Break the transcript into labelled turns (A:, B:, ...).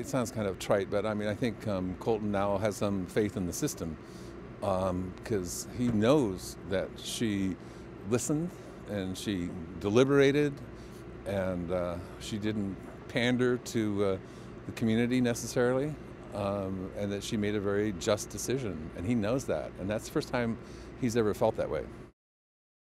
A: it sounds kind of trite, but I mean, I think Colton now has some faith in the system because he knows that she listened and she deliberated and she didn't pander to the community necessarily, and that she made a very just decision, and he knows that, and that's the first time he's ever felt that way.